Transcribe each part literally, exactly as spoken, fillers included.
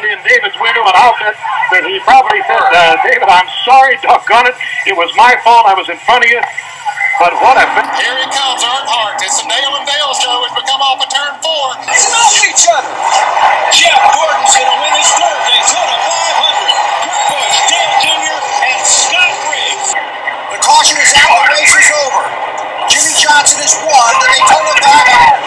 probably in David's window, and I'll bet that he probably said, uh, David, I'm sorry, doggone it. It was my fault. I was in front of you. But what a... Here he comes, Earnhardt. It's the Dale and Dale show. It's become off of turn four. They know each other. Jeff Gordon's going to win his third Daytona five hundred. Kurt Busch, Dale Junior, and Scott Briggs. The caution is out. The race is over. Jimmy Johnson has won the Daytona five hundred.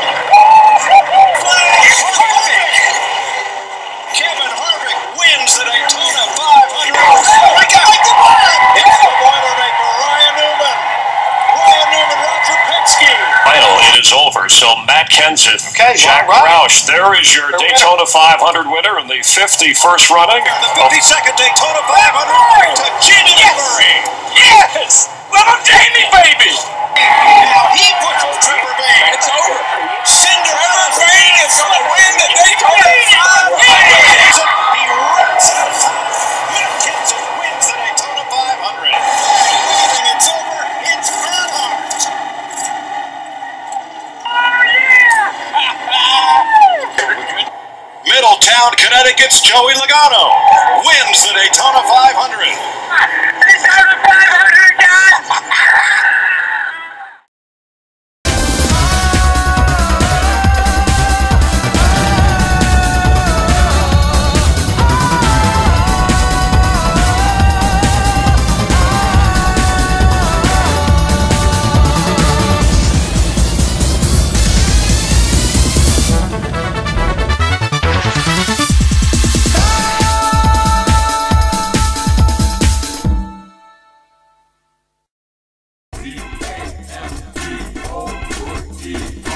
Kevin Harvick wins the Daytona five hundred. We got the one. It's the Boilermaker, Ryan Newman. Ryan Newman, Roger Penske. Final, it is over. So Matt Kenseth, Okay, Jack well, right. Roush, there is your Daytona five hundred winner in the fifty-first running. The fifty-second Daytona five hundred to Jamie Murray. Yes! Little Jamie, baby! Now he puts on Trevor Bayne. It's over. Cinderella Bayne is going to win the Daytona five hundred. He runs out. Matt Kenseth wins the Daytona five hundred. And it's over. It's Earnhardt. Middletown, Connecticut's Joey Logano wins the Daytona five hundred. Daytona five hundred, guys! T A M T O U T